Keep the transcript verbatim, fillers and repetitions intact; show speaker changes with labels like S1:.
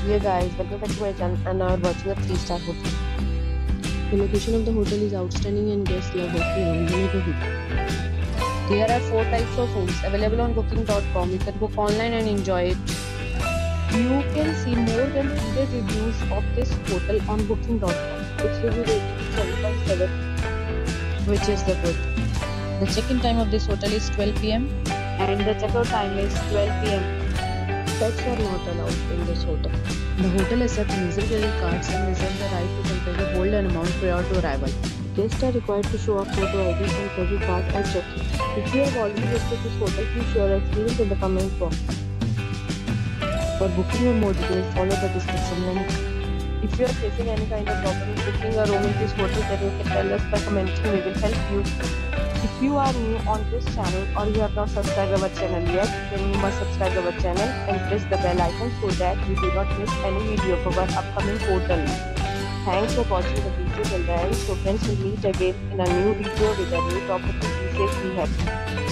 S1: Yeah guys, welcome back to my channel and now we're watching a three star hotel. The location of the hotel is outstanding and guests love walking around the neighborhood. There are four types of rooms available on booking dot com. You can book online and enjoy it. You can see more than one hundred reviews of this hotel on booking dot com. Its review rating is seven point seven, which is the good. The check-in time of this hotel is twelve p m and the checkout time is twelve p m Pets are not allowed in this hotel. The hotel accepts major credit cards and reserves the right to temporarily hold an amount prior to arrival. Guests are required to show a photo I D and credit card at check-in. If you have already visited this hotel, please share your experience in the comment box. For booking or more details, follow the description link. If you are facing any kind of problem in booking a room in this hotel, then you can tell us by commenting. We will help you. If you are new on this channel or you have not subscribed our channel yet, then you must subscribe our channel and press the bell icon so that you do not miss any video of our upcoming hotel. Thanks for watching the video till the end. So friends, will meet again in a new video with a new property. Be safe, be happy.